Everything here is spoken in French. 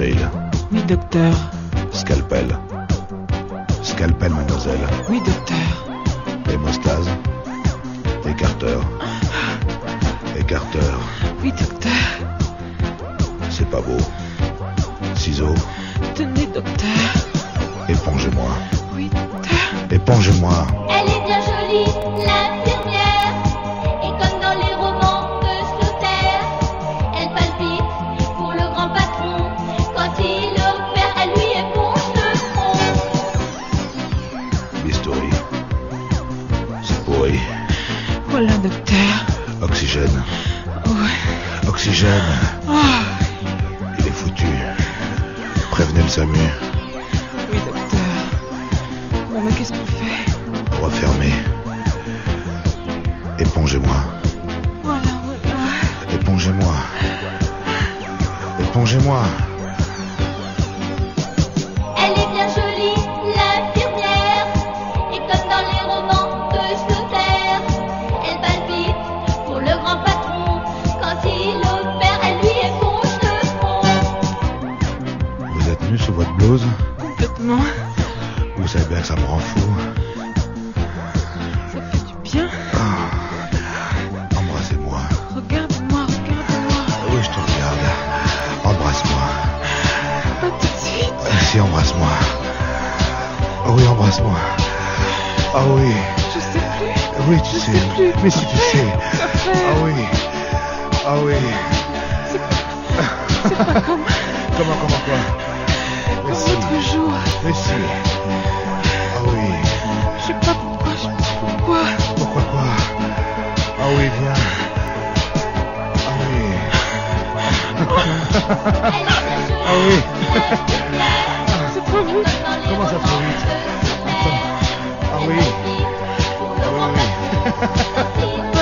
Krill. Oui, docteur. Scalpel. Scalpel, mademoiselle. Oui, docteur. Hémostase. Écarteur. Écarteur. Oui, docteur. C'est pas beau. Ciseaux. Tenez, docteur. Épongez-moi. Oui, docteur. Épongez-moi. Elle est bien jolie, l'infirmière. Et comme dans les romans de Slaughter, elle palpite pour le grand patron. Quand il opère, elle lui éponge le front. Bistouri. C'est pourri. Voilà, docteur. Oxygène. Ouais. Oxygène. Oh. Il est foutu. Prévenez le SAMU. Oui, docteur. Bon, mais qu'est-ce qu'on fait? Refermez. Épongez-moi. Voilà, voilà. Épongez-moi. Épongez-moi. Elle est bien jolie, l'infirmière. Et comme dans les romans de Slaughter, elle palpite pour le grand patron. Quand il opère, elle lui éponge le front. Vous êtes nu sous votre blouse? Complètement. Vous savez bien que ça me rend fou. Ça fait du bien. Embrassez-moi. Regarde-moi, regarde-moi. Oui, je te regarde. Embrasse-moi. Pas tout de suite. Si, embrasse-moi. Oh oui, embrasse-moi. Ah oui. Je sais plus. Oui, tu Je sais. sais plus. Mais si tu sais. Quoi faire? Ah oui. Ah oui. C'est pas comme Comment quoi? Mais si. l'autre jour. Mais si. Ah oui. Je sais pas pourquoi. Pourquoi? Pourquoi quoi? Ah oui, viens. Ah oui. Elle est bien jolie, Ah oui. l'infirmière. C'est trop vite. Comme dans les Comment ça romans fait vite? de Slaughter, Ah elle oui. palpite pour le Ah grand oui, oui. patron. Quand il